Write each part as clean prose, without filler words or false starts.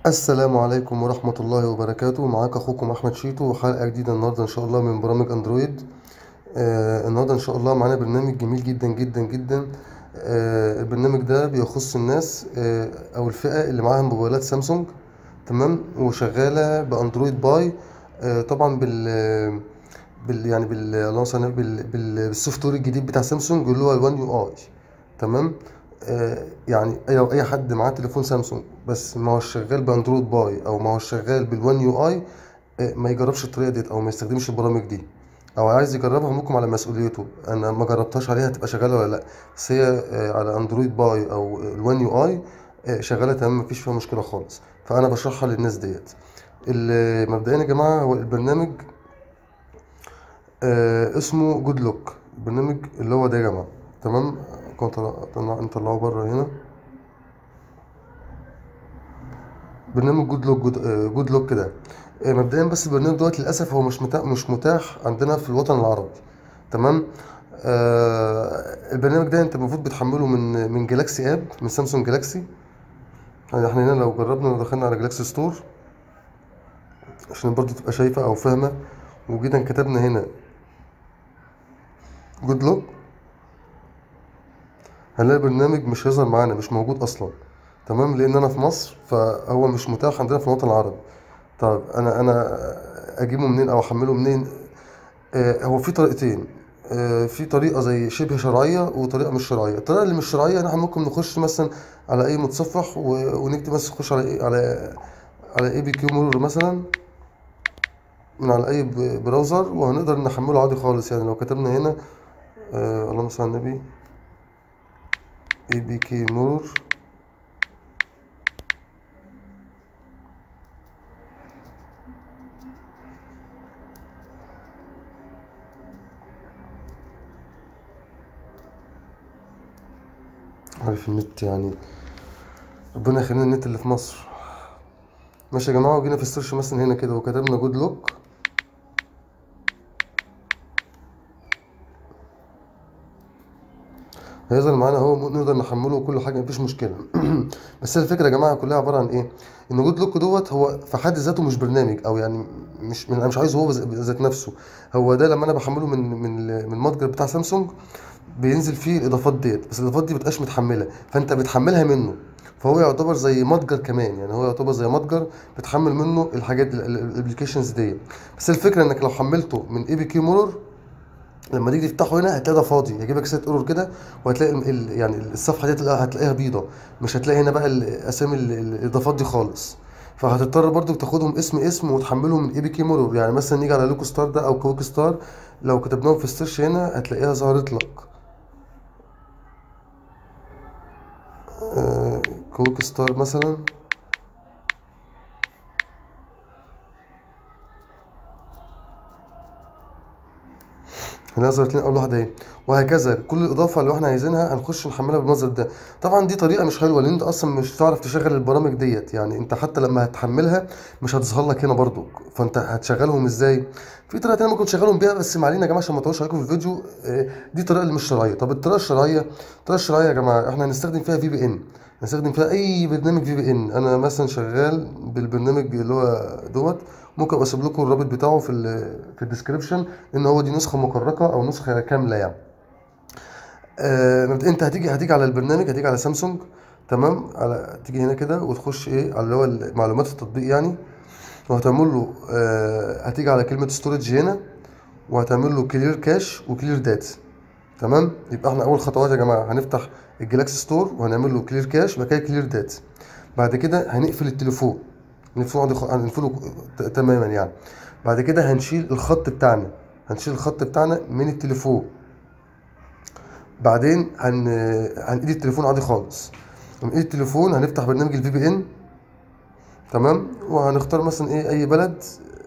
السلام عليكم ورحمة الله وبركاته. معاك أخوكم أحمد شيتو وحلقة جديدة النهاردة إن شاء الله من برامج أندرويد. النهاردة إن شاء الله معانا برنامج جميل جدا جدا جدا. البرنامج ده بيخص الناس أو الفئة اللي معاها موبايلات سامسونج، تمام، وشغالة بأندرويد باي. طبعا اللهم صل على النبي، بالسوفت وير الجديد بتاع سامسونج اللي هو الوان يو اي. تمام. يعني اي حد معاه تليفون سامسونج بس ما هو شغال باندرويد باي او ما هو شغال بالوان يو اي، ما يجربش الطريقه ديت او ما يستخدمش البرامج دي، او عايز يجربها ممكن على مسؤوليته. انا ما جربتهاش عليها تبقى شغاله ولا لا، بس هي على اندرويد باي او الوان يو اي شغاله تمام، مفيش فيها مشكله خالص. فانا بشرحها للناس ديت. مبدئيا يا جماعه هو البرنامج اسمه جود لوك. البرنامج اللي هو ده يا جماعه، تمام. كنت نطلعه بره هنا. برنامج جود لوك كده. مبدئيا بس البرنامج دوت للاسف هو مش متاح عندنا في الوطن العربي. تمام. البرنامج ده انت المفروض بتحمله من جالاكسي اب، من سامسونج جالاكسي. يعني احنا هنا لو جربنا، لو دخلنا على جالاكسي ستور عشان برضو تبقى شايفه او فاهمه، وجينا كتبنا هنا جود لوك، هنلاقي البرنامج مش هيظهر معانا، مش موجود اصلا. تمام، لان انا في مصر فهو مش متاح عندنا في الوطن العربي. طب انا اجيبه منين او احمله منين؟ هو في طريقتين. في طريقة زي شبه شرعية وطريقة مش شرعية. الطريقة اللي مش شرعية إن احنا ممكن نخش مثلا على أي متصفح ونكتب مثلا، نخش على على اي بي كيو مولر مثلا من على أي براوزر، وهنقدر نحمله عادي خالص. يعني لو كتبنا هنا اللهم صل على النبي، اي بي كي مولر، عارف النت يعني، ربنا يخلينا النت اللي في مصر. ماشي يا جماعة، وجينا في السيرش مثلا هنا كده وكتبنا جود لوك، هيظهر معانا اهو، نقدر نحمله وكل حاجه مفيش مشكله. بس هي الفكره يا جماعه كلها عباره عن ايه؟ ان جود لوك دوت هو في حد ذاته مش برنامج، او يعني انا مش عايزه هو ذات نفسه. هو ده لما انا بحمله من المتجر بتاع سامسونج، بينزل فيه الاضافات ديت، بس الاضافات دي مبتبقاش متحمله، فانت بتحملها منه. فهو يعتبر زي متجر كمان، يعني هو يعتبر زي متجر بتحمل منه الحاجات الابلكيشنز ديت. بس الفكره انك لو حملته من اي بي كي مولر، لما تيجي تفتحه هنا هتلاقي ده فاضي، هيجيبك سيت ايرور كده، وهتلاقي يعني الصفحه دي هتلاقيها بيضه، مش هتلاقي هنا بقى الاسامي الاضافات دي خالص. فهتضطر برضو تاخدهم اسم وتحملهم من اي بي كي مورور. يعني مثلا نيجي على لوكو ستار ده او كويك ستار، لو كتبناهم في السيرش هنا هتلاقيها ظهرت لك. آه كويك ستار مثلا، هنظهر لنا اول واحده اهي. وهكذا كل الاضافه اللي احنا عايزينها هنخش نحملها بالمصدر ده. طبعا دي طريقه مش حلوه، لان انت اصلا مش هتعرف تشغل البرامج ديت. يعني انت حتى لما هتحملها مش هتظهر لك هنا برضو، فانت هتشغلهم ازاي؟ في طريقه تانيه ممكن تشغلهم بيها، بس ما علينا يا جماعه عشان ما اطولش عليكم في الفيديو. دي الطريقه اللي مش شرعيه. طب الطريقه الشرعيه يا جماعه احنا هنستخدم فيها في بي ان، هنستخدم فيها اي برنامج في بي ان. انا مثلا شغال بالبرنامج اللي هو دوت، ممكن ابقى اسيب لكم الرابط بتاعه في الديسكربشن، ان هو دي نسخه مكركه او نسخه كامله يعني. انت هتيجي على البرنامج، هتيجي على سامسونج، تمام، تيجي هنا كده وتخش ايه على اللي هو معلومات التطبيق يعني، وهتعمل له هتيجي على كلمه ستورج هنا، وهتعمل له كلير كاش وكلير داتا. تمام، يبقى احنا اول خطوات يا جماعه هنفتح الجلاكسي ستور وهنعمل له كلير كاش، بعد كده كلير داتا. بعد كده هنقفل التليفون، هنقفله تماما يعني. بعد كده هنشيل الخط بتاعنا، من التليفون. بعدين هنقيد التليفون عادي خالص. هنقيد التليفون، هنفتح برنامج الفي بي ان، تمام، وهنختار مثلا ايه اي بلد.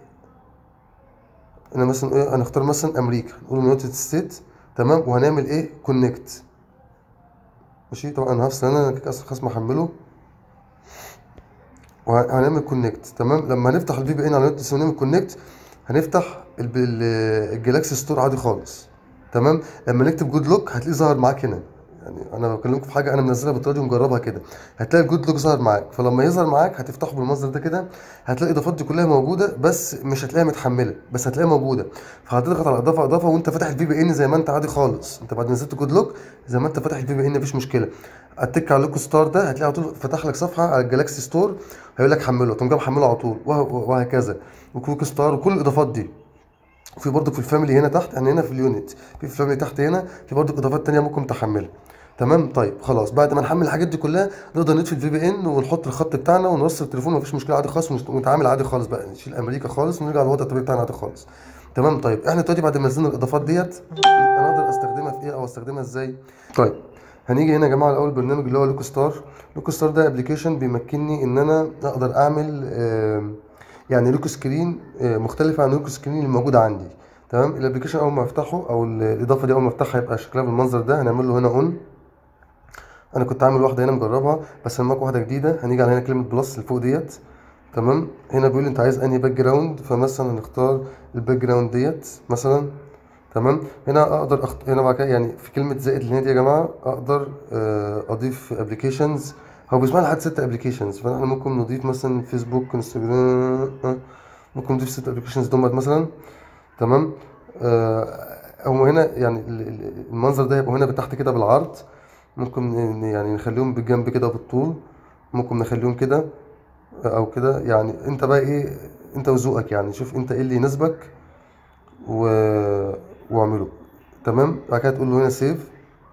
انا مثلا ايه، هنختار مثلا امريكا، نقول يونايتد ستيت، تمام، وهنعمل ايه كونكت. ماشي، طبعا انا هفصل، انا كده اصلا خلاص محمله، وهنعمل كونكت. تمام، لما هنفتح الفي بي ان على نت ونعمل كونكت، هنفتح الجلاكسي ستور عادي خالص. تمام، لما نكتب جود لوك هتلاقيه ظهر معاك هنا، يعني انا بكلمكم في حاجه انا منزلها بالطريقه دي ومجربها كده. هتلاقي الجود لوك ظهر معاك، فلما يظهر معاك هتفتحه بالمنظر ده كده، هتلاقي الاضافات دي كلها موجوده، بس مش هتلاقيها متحمله، بس هتلاقيها موجوده. فهتضغط على اضافه اضافه وانت فاتح الفي بي ان زي ما انت عادي خالص، انت بعد ما نزلت جود لوك زي ما انت فاتح الفي بي ان مفيش مشكله. هتك على لوك ستار ده هتلاقي على طول فتح لك صفحه على الجالاكسي ستور، هيقول لك حمله، تقوم جاي محمله على طول، وهكذا. وكويك ستار وكل الاضافات دي. وفي برضك في الفاميلي هنا تحت، يعني هنا في اليونت، في الفاميلي تحت هنا في برضك اضافات تانية ممكن تحملها. تمام. طيب خلاص، بعد ما نحمل الحاجات دي كلها نقدر نطفي الفي بي ان ونحط الخط بتاعنا ونوصل التليفون، مفيش مشكله عادي خالص، ونتعامل عادي خالص بقى، نشيل امريكا خالص ونرجع للوضع الطبيعي بتاعنا عادي خالص. تمام. طيب احنا دلوقتي بعد ما نزلنا الاضافات ديت، انا اقدر استخدمها في ايه او استخدمها ازاي؟ طيب هنيجي هنا يا جماعه لاول برنامج اللي هو لوك ستار. لوك ستار ده ابلكيشن بيمكنني ان انا اقدر اعمل يعني لوك سكرين مختلفه عن اللوك سكرين اللي موجوده عندي. تمام. الابلكيشن اول ما افتحه او الاضافه دي اول ما افتحها يبقى شكلها بالمنظر ده. هنعمل له هنا اون. انا كنت عامل واحده هنا مجربها، بس لما واحده جديده هنيجي على هنا كلمه بلس اللي فوق ديت. تمام. هنا بيقول لي انت عايز انهي باك جراوند، فمثلا هنختار الباك جراوند ديت مثلا. تمام. هنا اقدر هنا بعد كده يعني في كلمه زائد اللي هنا دي يا جماعه اقدر اضيف ابلكيشنز. هو بيسمع لحد 6 ابلكيشنز، فاحنا ممكن نضيف مثلا فيسبوك، انستجرام، ممكن نضيف 6 ابلكيشنز دول مثلا. تمام. هو هنا يعني المنظر ده هيبقى هنا تحت كده بالعرض، ممكن يعني نخليهم بالجنب كده بالطول، ممكن نخليهم كده او كده، يعني انت بقى ايه، انت وذوقك يعني، شوف انت ايه اللي يناسبك و... واعمله. تمام. بعد كده تقول له هنا سيف.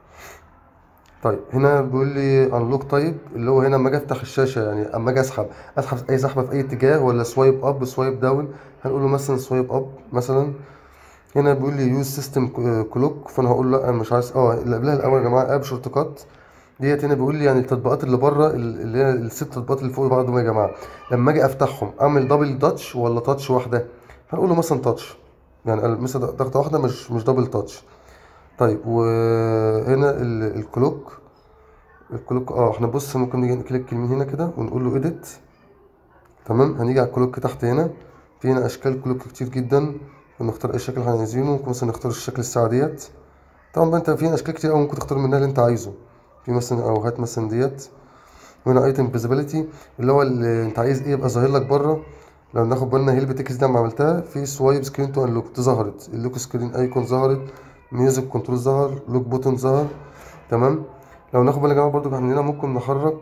طيب هنا بيقول لي انلوك تايب، اللي هو هنا اما اجي افتح الشاشه، يعني اما اجي اسحب اي سحبه في اي اتجاه، ولا سوايب اب سوايب داون. هنقول له مثلا سوايب اب مثلا. هنا بيقول لي يوز سيستم كلوك، فانا هقول له لا انا مش عايز. اللي قبلها الاول يا جماعه اب شورت كات ديت. هنا بيقول لي يعني التطبيقات اللي بره اللي هي الست تطبيقات اللي فوق بعض دول يا جماعه، لما اجي افتحهم اعمل دبل تاتش ولا تاتش واحده. هنقول له مثلا تاتش، يعني مثلا ضغطه واحده مش دبل تاتش. طيب وهنا الكلوك. الكلوك احنا بص ممكن نيجي نكليك من هنا كده ونقول له اديت. تمام. هنيجي على الكلوك تحت هنا، في هنا اشكال كلوك كتير جدا، ونختار اي شكل احنا عايزينه. ممكن مثلا نختار الشكل الساعه ديت. طبعا بقى انت في اشكال كتير قوي ممكن تختار منها اللي انت عايزه. في مثلا او هات مثلا ديت. وهنا ايتم فيزيبيليتي، اللي هو اللي انت عايز ايه يبقى ظاهر لك بره. لو ناخد بالنا هيلب تكست ده لما عملتها في سوايب سكرين تو انلوك ظهرت، اللوك سكرين ايكون ظهرت، ميوزك كنترول ظهر، لوك بوتون ظهر. تمام. لو ناخد بالنا يا جماعه برضو احنا هنا ممكن نحرك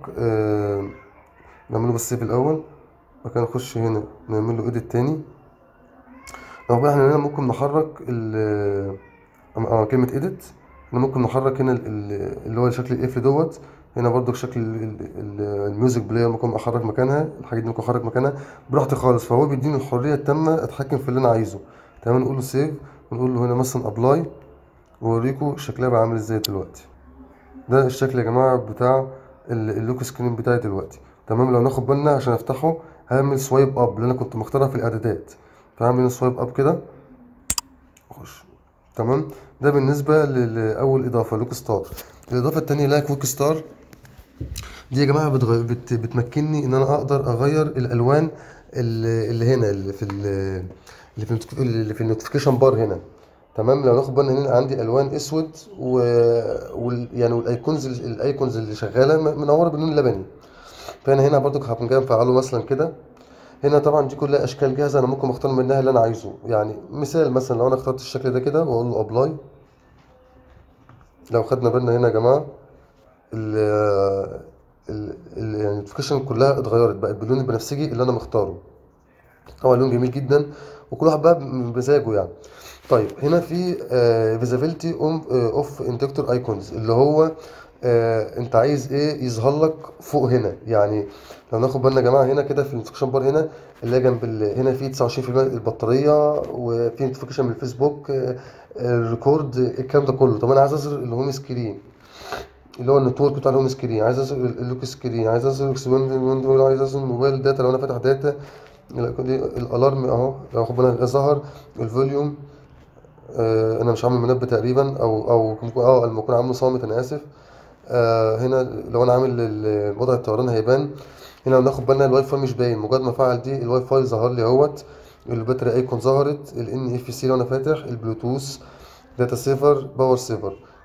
نعمله بس سيف الاول، بعد كده نخش هنا نعمل له ايديت تاني. لو بقى احنا هنا ممكن نحرك كلمة edit. احنا ممكن نحرك هنا اللي هو شكل القفل دوت. هنا برضو شكل الميوزك بلاير ممكن احرك مكانها، الحاجات دي ممكن احرك مكانها براحتي خالص، فهو بيديني الحرية التامة اتحكم في اللي انا عايزه. تمام. نقول له سيف ونقول له هنا مثلا ابلاي، واوريكم شكلها بقى عامل ازاي دلوقتي. ده الشكل يا جماعة بتاع اللوك سكرين بتاعي دلوقتي. تمام. لو ناخد بالنا عشان افتحه هعمل سوايب اب اللي انا كنت مختارها في الاعدادات، فهعمل سوايب اب كده اخش. تمام. ده بالنسبه لاول اضافه لوك ستار. الاضافه التانية اللي هي كويك ستار دي يا جماعه بتمكنني ان انا اقدر اغير الالوان اللي هنا اللي في النوتيفيكيشن بار هنا. تمام. لو ناخد بالنا هنا عندي الوان اسود يعني الايكونز اللي شغاله منوره باللون اللبني. فانا هنا برضو هكون جاي مفعله مثلا كده. هنا طبعا دي كلها اشكال جاهزه، انا ممكن اختار منها اللي انا عايزه. يعني مثال مثلا لو انا اخترت الشكل ده كده واقول له ابلاي، لو خدنا بالنا هنا يا جماعه ال يعني النوتيفيكيشن كلها اتغيرت بقت باللون البنفسجي اللي انا مختاره. طبعا لون جميل جدا، وكل واحد بقى بمزاجه يعني. طيب هنا في فيزابيلتي اوف اندكتور ايكونز، اللي هو انت عايز ايه يظهر لك فوق هنا. يعني لو ناخد بالنا يا جماعه هنا كده في النوتيفيكيشن بار هنا اللي هي جنب هنا في 29% البطاريه، وفي نوتيفيكيشن من الفيسبوك، الريكورد، الكلام ده كله. طب انا عايز اظهر الهوم سكرين اللي هو النتورك بتاع الهوم سكرين، عايز اظهر اللوك سكرين، عايز اظهر الاكسباند ويندو، عايز اظهر الموبايل داتا لو انا فاتح داتا. الالارم اهو لو خد بالك ظهر الفوليوم. انا مش عامل منبه تقريبا، او ممكن لما اكون عامله صامت انا اسف. هنا لو انا عامل وضع الطيران هيبان. هنا لو ناخد بالنا الواي فاي مش باين، مجرد ما افعل دي الواي فاي ظهر لي اهوت. الباتري ايكون ظهرت، الان اف سي لو انا فاتح، البلوتوث، داتا سيفر، باور سيفر.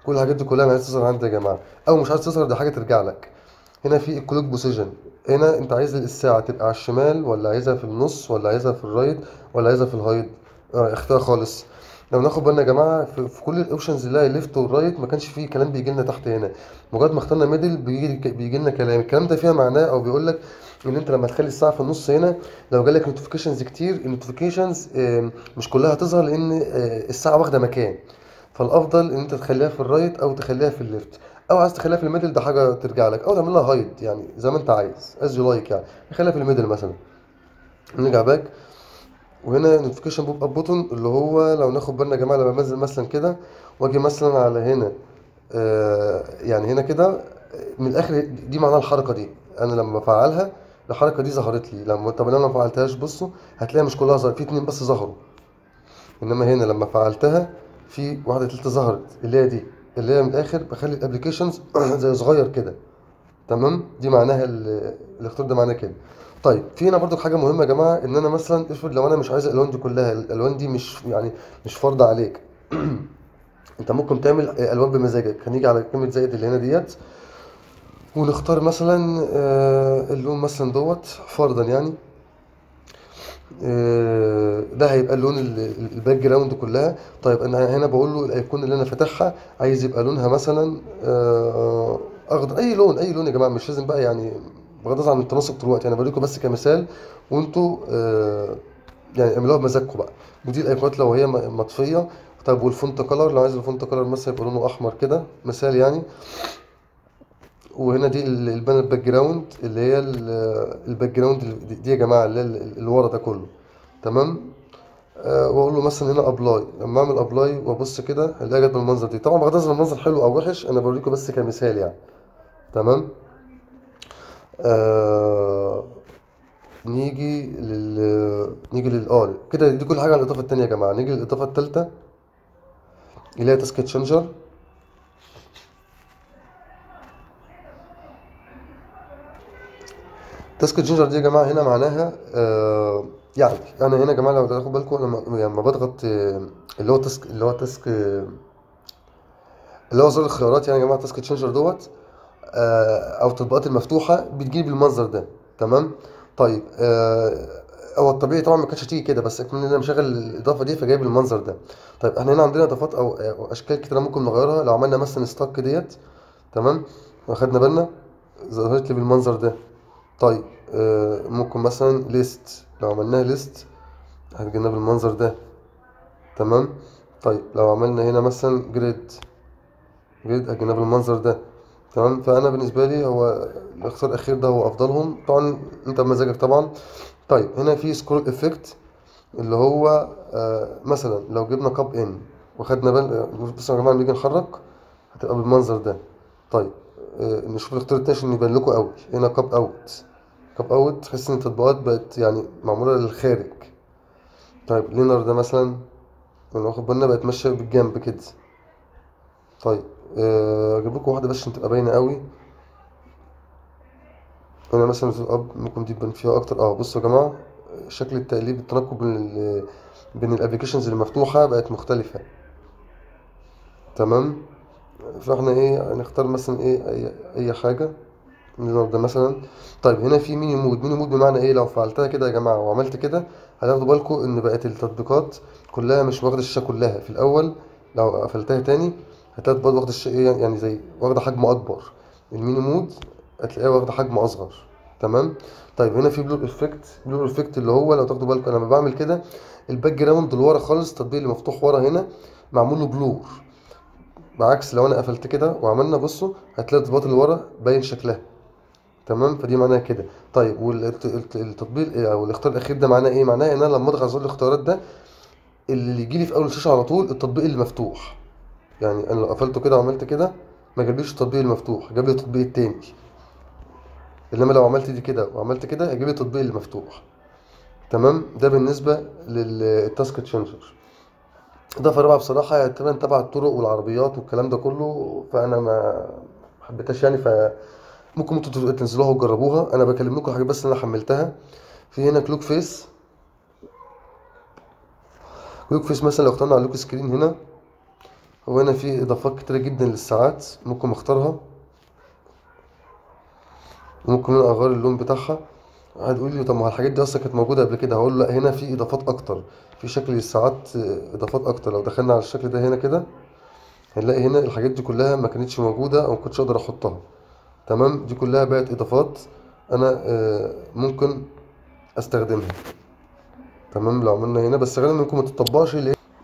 كل الحاجات دي كلها انا عايز تظهر عندي يا جماعه، او مش عايز تظهر دي حاجه ترجع لك. هنا في الكلوك بوزيشن، هنا انت عايز الساعه تبقى على الشمال ولا عايزها في النص ولا عايزها في الرايت ولا عايزها في الهايد. اختار خالص. لو ناخد بالنا يا جماعه في كل الاوبشنز اللي هي الليفت والرايت ما كانش فيه كلام بيجي لنا تحت هنا. مجرد ما اخترنا ميدل بيجي لنا كلام. الكلام ده فيها معناه او بيقول لك ان انت لما تخلي الساعه في النص هنا، لو جالك نوتيفيكيشنز كتير، النوتيفيكيشنز مش كلها هتظهر لان الساعه واخده مكان. فالافضل ان انت تخليها في الرايت او تخليها في الليفت، او عايز تخليها في الميدل ده حاجه ترجع لك، او تعمل لها هايد يعني زي ما انت عايز از يو لايك يعني. خليها في الميدل مثلا. نرجع باك، وهنا نوتيفيكيشن بوب اب بوتون اللي هو لو ناخد بالنا يا جماعه لما بنزل مثلا كده واجي مثلا على هنا يعني هنا كده من الاخر دي معناها الحركه دي. انا لما بفعلها الحركه دي ظهرت لي. طب انا لما ما فعلتهاش بصوا هتلاقي مش كلها ظهرت، في اتنين بس ظهروا. انما هنا لما فعلتها في واحده تالته ظهرت اللي هي دي، اللي هي من الاخر بخلي الابلكيشنز زي صغير كده. تمام، دي معناها الاختيار ده معناه كده. طيب في هنا برضو حاجه مهمه يا جماعه، ان انا مثلا افرض لو انا مش عايز الالوان دي كلها، الالوان دي مش يعني مش فرض عليك. انت ممكن تعمل الوان بمزاجك. هنيجي على كلمه زائد اللي هنا ديت، ونختار مثلا اللون مثلا دوت فرضا يعني. ده هيبقى اللون الباك جراوند كلها. طيب انا هنا بقول له الايقونه اللي انا فاتحها عايز يبقى لونها مثلا اخضر. اي لون اي لون يا جماعه، مش لازم بقى يعني، بغض النظر عن التناسق طول الوقت، انا بوريكم بس كمثال وانتوا يعني اعملوها بمزاجكم بقى. ودي الايقونات لو هي مطفيه. طيب والفونت كلر، لو عايز الفونت كلر مثلا يبقى لونه احمر كده مثال يعني. وهنا دي البان الباك جراوند اللي هي الباك جراوند دي يا جماعه اللي هي اللي ورا ده كله. تمام. واقول له مثلا هنا ابلاي. لما اعمل ابلاي وابص كده هلاقي جت بالمنظر دي. طبعا بغض النظر المنظر حلو او وحش، انا بوريكم بس كمثال يعني. تمام. آه نيجي لل كده دي كل حاجه على الاضافه التانيه يا جماعه. نيجي للاضافه التالته اللي هي تاسك تشينجر. تاسك تشينجر دي يا جماعه هنا معناها يعني انا هنا يا جماعه لو تاخدوا بالكم لما بضغط اللي هو تاسك اللي هو زر الخيارات يعني يا جماعه. تاسك تشينجر دوت او التطبيقات المفتوحه بتجيب المنظر ده. تمام. طيب هو الطبيعي طبعا ما كانتش هتيجي كده، بس كمان انا مشغل الاضافه دي فجايب المنظر ده. طيب احنا هنا عندنا اضافات أو اشكال كتيره ممكن نغيرها. لو عملنا مثلا ستاك ديت، تمام، واخدنا بالنا ظهرت لي بالمنظر ده. طيب ممكن مثلا ليست، لو عملناها ليست هتجينا بالمنظر ده. تمام. طيب لو عملنا هنا مثلا جريد هتجينا بالمنظر ده. تمام. فانا بالنسبه لي هو الاختيار الاخير ده هو افضلهم طبعا، انت بمزاجك طبعا. طيب هنا في سكرول افكت اللي هو مثلا لو جبنا كاب ان وخدنا بصوا يا جماعه لما نيجي نحرك هتبقى بالمنظر ده. طيب نشوف الاختيار التاني عشان يبان لكم قوي. هنا كاب اوت. كاب اوت تحس ان التطبيقات بقت يعني معموله للخارج. طيب لينر ده مثلا لو واخد بالنا بقت ماشيه بالجنب كده. طيب اجيب لكم واحده بس عشان تبقى باينه قوي. هنا مثلا في الاب ممكن دي تبان فيها اكتر. بصوا يا جماعه شكل التقليب التنقل بين الابلكيشنز المفتوحه بقت مختلفه. تمام. فاحنا ايه هنختار مثلا ايه اي حاجه ده مثلا. طيب هنا في ميني مود. ميني مود بمعنى ايه؟ لو فعلتها كده يا جماعه وعملت كده هتاخدوا بالكم ان بقت التطبيقات كلها مش واخده الشاشه كلها في الاول. لو قفلتها تاني هتلاقي برضه واخده الشاشه ايه يعني زي واخده حجم اكبر. الميني مود هتلاقيها واخده حجم اصغر. تمام. طيب هنا في بلور افكت. بلور افكت اللي هو لو تاخدوا بالكم انا لما بعمل كده الباك جراوند اللي ورا خالص، التطبيق اللي مفتوح ورا هنا معمول له بلور. بعكس لو انا قفلت كده وعملنا بصوا هتلاقي التطبيقات اللي ورا باين شكلها. تمام. فدي معناها كده. طيب والتطبيق او الاختيار الاخير ده معناه ايه؟ معناه ان انا لما اضغط على زر الاختيارات ده اللي يجي لي في اول الشاشه على طول التطبيق اللي مفتوح. يعني انا لو قفلته كده وعملت كده ما جابليش التطبيق المفتوح، جاب لي التطبيق التاني. انما لو عملت دي كده وعملت كده هيجيب لي التطبيق اللي مفتوح. تمام. ده بالنسبه للتاسك تشينجر. ده فرع بصراحه يعني تبع الطرق والعربيات والكلام ده كله، فانا ما حبيتهاش يعني. ممكن انتوا تنزلوها وتجربوها. انا بكلم لكم حاجه بس اللي انا حملتها. في هنا كلوك فيس. كلوك فيس مثلا لو اخترنا على اللوك سكرين هنا هو هنا في اضافات كتيرة جدا للساعات ممكن اختارها، وممكن هنا اغير اللون بتاعها. هتقول لي طب ما الحاجات دي اصلا كانت موجودة قبل كده، هقول لا، هنا في اضافات اكتر في شكل الساعات، اضافات اكتر. لو دخلنا على الشكل ده هنا كده هنلاقي هنا الحاجات دي كلها ما كانتش موجودة او ما كنتش اقدر احطها. تمام، دي كلها بقت اضافات انا ممكن استخدمها. تمام، لو عملنا هنا بس غالبا ممكن ما تطبقش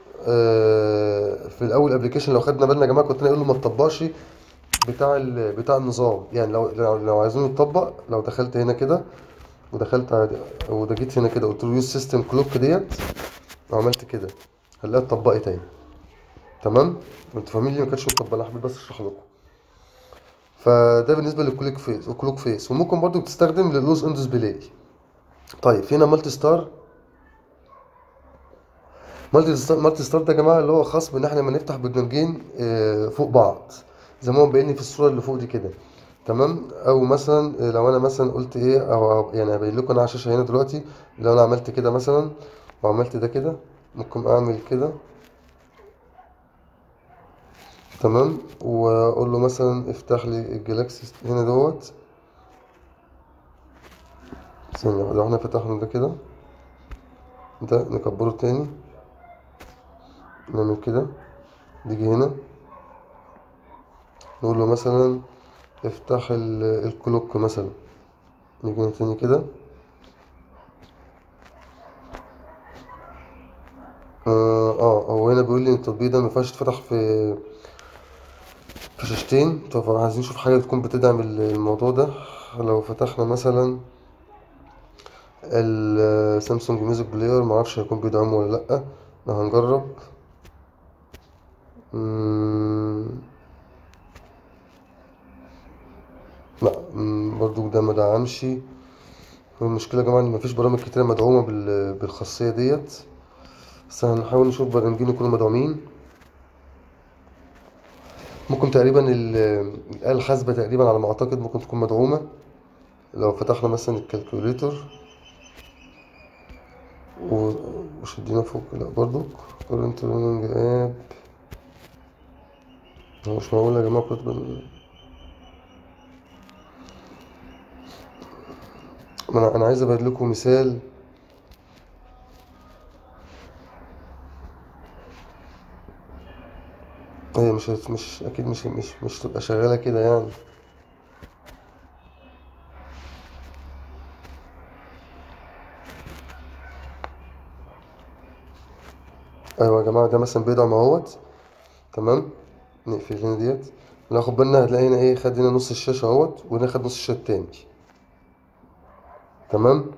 في الاول ابلكيشن. لو خدنا بالنا يا جماعه كنت انا اقول له ما تطبقش بتاع النظام. يعني لو عايزينه يتطبق، لو دخلت هنا كده ودخلت عادي، وده جيت هنا كده قلت له يوز سيستم كلوك ديت وعملت كده، هنلاقيها اتطبقت اهي. تمام، انتوا فاهمين ليه ما كانتش متطبقه؟ انا حبيت بس اشرح لكم. فده بالنسبه للكليك فيس والكلوك فيس. وممكن برضو تستخدم للوز اون ديسبلاي. طيب في هنا مالتي ستار. مالتي ستار ده يا جماعه اللي هو خاص بان احنا لما نفتح برنامجين فوق بعض، زي ما هو مبين لي في الصوره اللي فوق دي كده. تمام، او مثلا لو انا مثلا قلت ايه، او يعني هبين لكم انا على الشاشه هنا دلوقتي. لو انا عملت كده مثلا وعملت ده كده، ممكن اعمل كده. تمام، واقول له مثلا افتح لي الجلاكسي هنا دوت. ثانيه واحده، احنا فتحنا ده كده، ده نكبره تاني، نعمل كده، نيجي هنا نقول له مثلا افتح الكلوك مثلا، نيجي هنا تاني كده. هو هنا بيقول لي ان التطبيق ده ما ينفعش يتفتح في شاشتين. طب عايزين نشوف حاجة تكون بتدعم الموضوع ده. لو فتحنا مثلا السامسونج ميوزك بلاير، معرفش هيكون بيدعمه ولا لأ، هنجرب. مم، لا، برضو ده ما دعمش. المشكلة يا جماعة ان مفيش برامج كتيرة مدعومة بالخاصية ديت، بس هنحاول نشوف برنامجين يكونوا مدعومين. ممكن تقريبا الآلة الحاسبة تقريبا على ما أعتقد ممكن تكون مدعومة. لو فتحنا مثلا الكالكوليتور وشدينا فوق، لا برضو كورنت روننج اب. هو مش معقول يا جماعة كنت أنا عايز أبين لكم مثال. هي مش أكيد مش تبقى شغالة كده يعني. أيوة يا جماعة، ده مثلا بيدعم اهوت. تمام، نقفل هنا ديت، ناخد بالنا هتلاقي هنا ايه، خد هنا نص الشاشة اهوت، وهنا خد نص الشاشة التاني. تمام.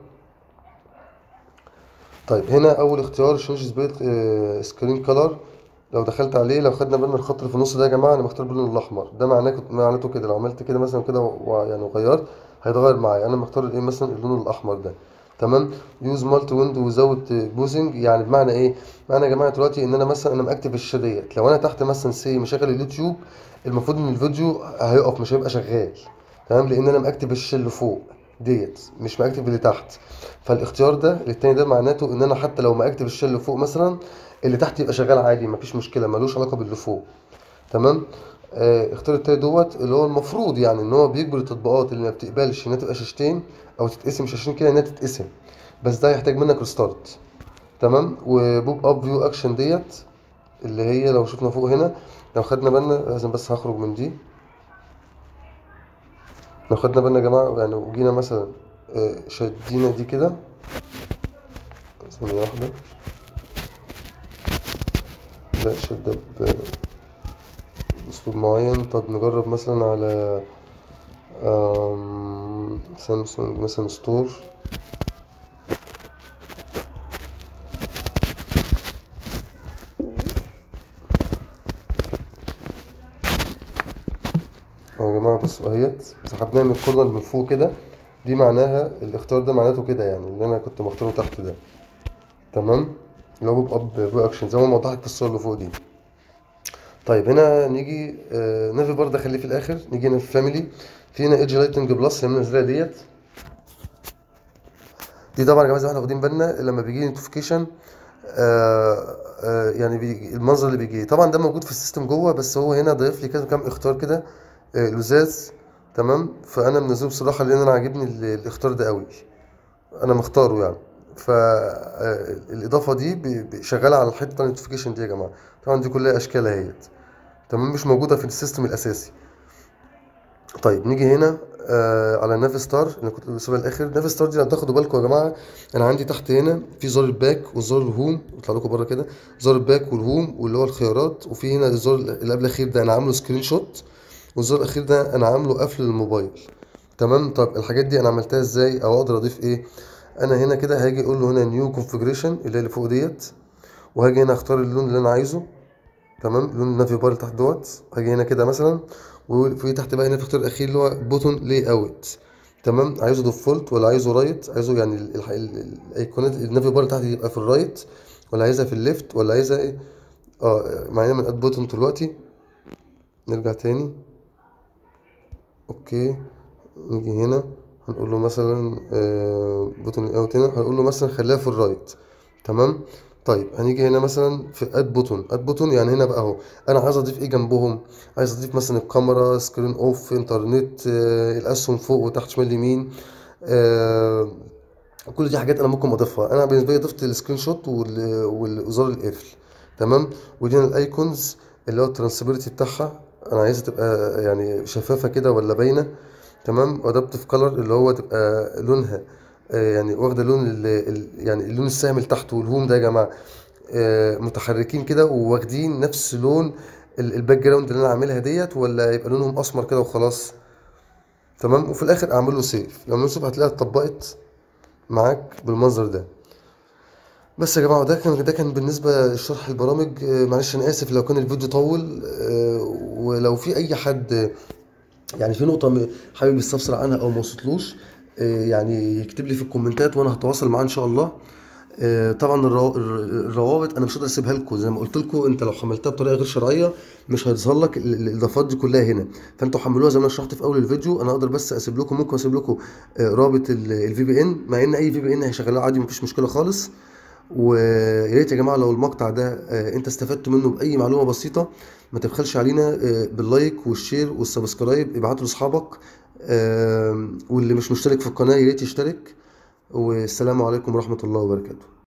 طيب هنا أول اختيار شنج سبيت سكرين كلر. لو دخلت عليه، لو خدنا بالنا الخط اللي في النص ده يا جماعه انا مختار باللون الاحمر. ده معناته كده لو عملت كده مثلا كده يعني وغيرت هيتغير معايا. انا مختار ايه مثلا اللون الاحمر ده. تمام. يوز مالتي ويندو وزاوت بوزنج، يعني بمعنى ايه؟ معنى يا جماعه دلوقتي ان انا مثلا انا مأكتف الشاشه ديت، لو انا تحت مثلا مشغل اليوتيوب، المفروض ان الفيديو هيقف مش هيبقى شغال. تمام، لان انا مأكتف الشاشه اللي فوق ديت، مش مأكتف اللي تحت. فالاختيار ده التاني ده معناته ان انا حتى لو مأكتف الشاشه اللي فوق مثلا، اللي تحت يبقى شغال عادي، مفيش مشكله، ملوش علاقه باللي فوق. تمام. اختار التاني دوت اللي هو المفروض يعني ان هو بيجبر التطبيقات اللي ما بتقبلش انها تبقى شاشتين او تتقسم شاشتين كده انها تتقسم، بس ده يحتاج منك ريستارت. تمام. وبوب اب فيو اكشن ديت اللي هي لو شفنا فوق هنا، لو خدنا بالنا لازم بس هخرج من دي. لو خدنا بالنا يا جماعه يعني وجينا مثلا شدينا دي كده، ثانيه واحده، لا شدة بأسلوب معين. طب نجرب مثلا على سامسونج مثلا ستور. اهو يا جماعة بصوا اهيت، سحبناها من الكورنر من فوق كده، دي معناها الاختيار ده معناته كده يعني اللي انا كنت مختاره تحت ده. تمام، اللي هو بوب اب بو اكشن زي ما موضح لك في الصورة اللي فوق دي. طيب هنا نيجي نافي بار ده خليه في الاخر. نيجي هنا في فاميلي، في هنا ايدج لايتنج بلس اللي منزلها دي طبعا يا جماعه زي ما احنا واخدين بالنا لما بيجي لي نوتيفيكيشن يعني المنظر اللي بيجي طبعا ده موجود في السيستم جوه، بس هو هنا ضايف لي كده كام اختيار كده لزاز. تمام، فانا منزله بصراحه لان انا عاجبني الاختيار ده قوي، انا مختاره يعني. فالاضافه دي شغاله على الحته النوتيفيكيشن دي يا جماعه. طبعا دي كلها اشكال اهيت، تمام، مش موجوده في السيستم الاساسي. طيب نيجي هنا على نافي ستار اللي كنت بسيبها الاخر. نافي ستار دي لو تاخدوا بالكم يا جماعه، انا عندي تحت هنا في زر الباك وزر الهوم، يطلع لكم بره كده زر الباك والهوم واللي هو الخيارات، وفي هنا الزر اللي قبل الاخير ده انا عامله سكرين شوت، والزر الاخير ده انا عامله قفل الموبايل. تمام، طب الحاجات دي انا عملتها ازاي او اقدر اضيف ايه؟ انا هنا كده هاجي اقول له هنا نيو كونفيجريشن اللي فوق ديت، وهاجي هنا اختار اللون اللي انا عايزه. تمام، لون النافي بار تحت دوت، هاجي هنا كده مثلا، وفي تحت بقى هنا في اختيار الاخير اللي هو بوتون لاي اوت. تمام، عايزه ديفولت ولا عايزه رايت، عايزه يعني الايقونات النافي بار تحت يبقى في الرايت، ولا عايزها في الليفت، ولا عايزها ايه؟ معانا من اد بوتون دلوقتي. نرجع تاني، اوكي، نيجي هنا هنقول له مثلا بوتون لاي اوت، هنا هنقول له مثلا خليها في الرايت. تمام، طيب هنيجي هنا مثلا في اد بوتون. اد بوتون يعني هنا بقى اهو انا عايز اضيف ايه جنبهم. عايز اضيف مثلا الكاميرا، سكرين اوف، انترنت، الاسهم فوق وتحت شمال يمين. آه كل دي حاجات انا ممكن اضيفها. انا بالنسبه لي ضفت السكرين شوت والزر القفل. تمام، ودي هنا الايكونز اللي هو الترانسبيرتي بتاعها، انا عايزها تبقى يعني شفافه كده ولا باينه. تمام، وادابتيف كلر اللي هو تبقى لونها يعني واخده لون يعني اللون السهم اللي تحت والهوم ده يا جماعه متحركين كده وواخدين نفس لون الباك جراوند اللي انا عاملها ديت، ولا يبقى لونهم اسمر كده وخلاص. تمام، وفي الاخر اعمل له سيف. لما نشوف هتلاقيها اتطبقت معاك بالمنظر ده. بس يا جماعه ده كان بالنسبه لشرح البرامج. معلش انا اسف لو كان الفيديو طول. ولو في اي حد يعني في نقطة حابب يستفسر عنها أو ما وصلتلوش، يعني يكتب لي في الكومنتات وأنا هتواصل معاه إن شاء الله. طبعا الروابط أنا مش هقدر أسيبها لكم، زي ما قلت لكم أنت لو حملتها بطريقة غير شرعية مش هيظهر لك الإضافات دي كلها هنا. فأنتوا حملوها زي ما أنا شرحت في أول الفيديو. أنا أقدر بس أسيب لكم، ممكن أسيب لكم رابط الفي بي إن، مع إن أي في بي إن هيشغلها عادي مفيش مشكلة خالص. ويا ريت يا جماعه لو المقطع ده انت استفدت منه باي معلومه بسيطه، ما تبخلش علينا باللايك والشير والسبسكرايب، ابعته لاصحابك. واللي مش مشترك في القناه يا ريت يشترك. والسلام عليكم ورحمه الله وبركاته.